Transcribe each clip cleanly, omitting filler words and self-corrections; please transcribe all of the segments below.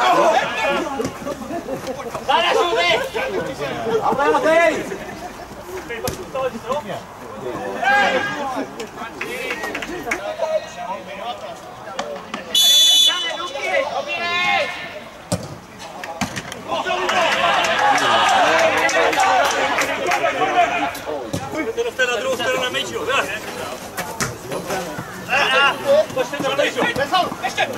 Dostane na druhou stranu na míč, jo? Počte to na míč, jo? Ještě!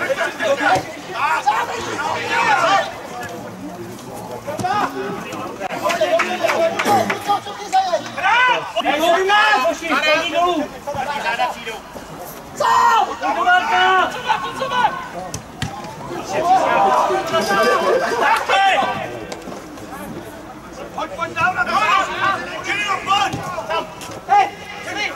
Není dolů! Záda přijdou. Co? Do Marka! Pojď dál na to! Čelino, pojď! Hej! Čelí!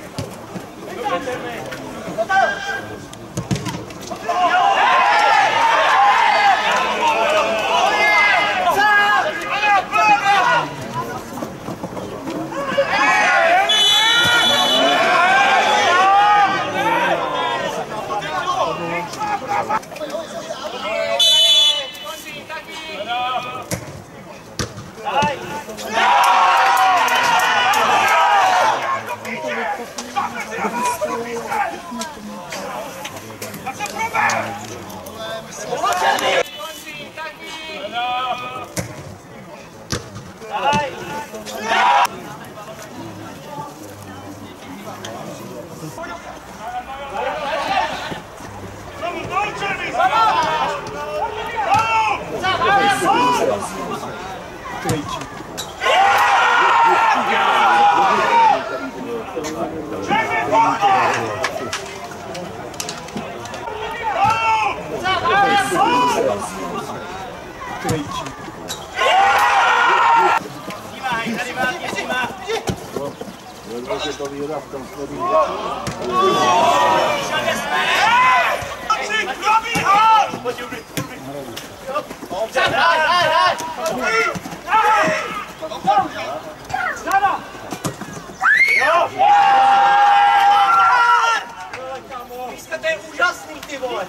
To je úžasný, ty vole!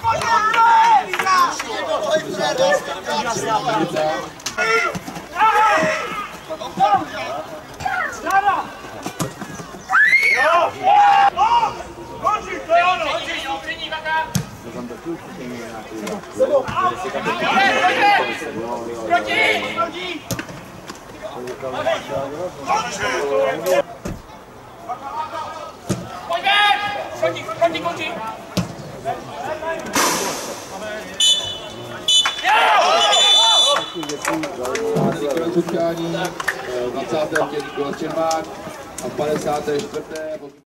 Končí! Utkání 25. kolo Čermák a 54.